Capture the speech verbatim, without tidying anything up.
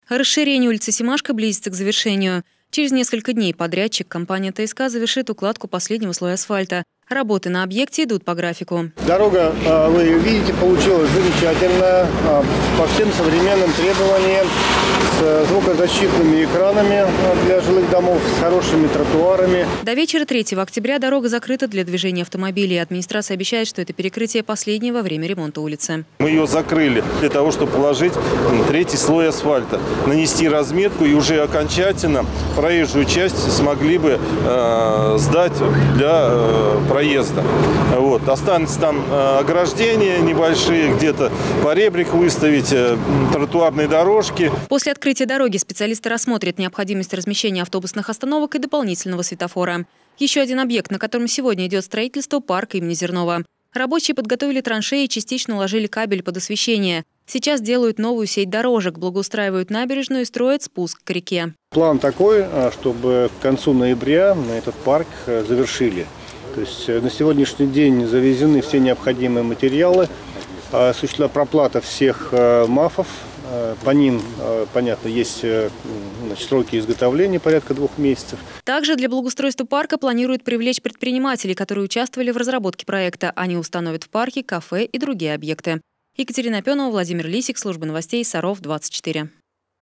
Расширение улицы Семашко близится к завершению. Через несколько дней подрядчик, компания ТСК, завершит укладку последнего слоя асфальта. Работы на объекте идут по графику. Дорога, вы видите, получилась замечательная, по всем современным требованиям, с звукозащитными экранами для жилых домов, с хорошими тротуарами. До вечера третьего октября дорога закрыта для движения автомобилей. Администрация обещает, что это перекрытие последнее во время ремонта улицы. Мы ее закрыли для того, чтобы положить третий слой асфальта, нанести разметку и уже окончательно проезжую часть смогли бы э, сдать для э, проезда. Вот. Останется там э, ограждения небольшие, где-то поребрик выставить, э, тротуарные дорожки. После открытия дороги специалисты рассмотрят необходимость размещения автобусных остановок и дополнительного светофора. Еще один объект, на котором сегодня идет строительство – парк имени Зернова. Рабочие подготовили траншеи и частично уложили кабель под освещение. Сейчас делают новую сеть дорожек, благоустраивают набережную и строят спуск к реке. План такой, чтобы к концу ноября этот парк завершили. То есть на сегодняшний день завезены все необходимые материалы, осуществлена проплата всех МАФов. По ним, понятно, есть, значит, сроки изготовления порядка двух месяцев. Также для благоустройства парка планируют привлечь предпринимателей, которые участвовали в разработке проекта. Они установят в парке кафе и другие объекты. Екатерина Пенова, Владимир Лисик, служба новостей Саров двадцать четыре.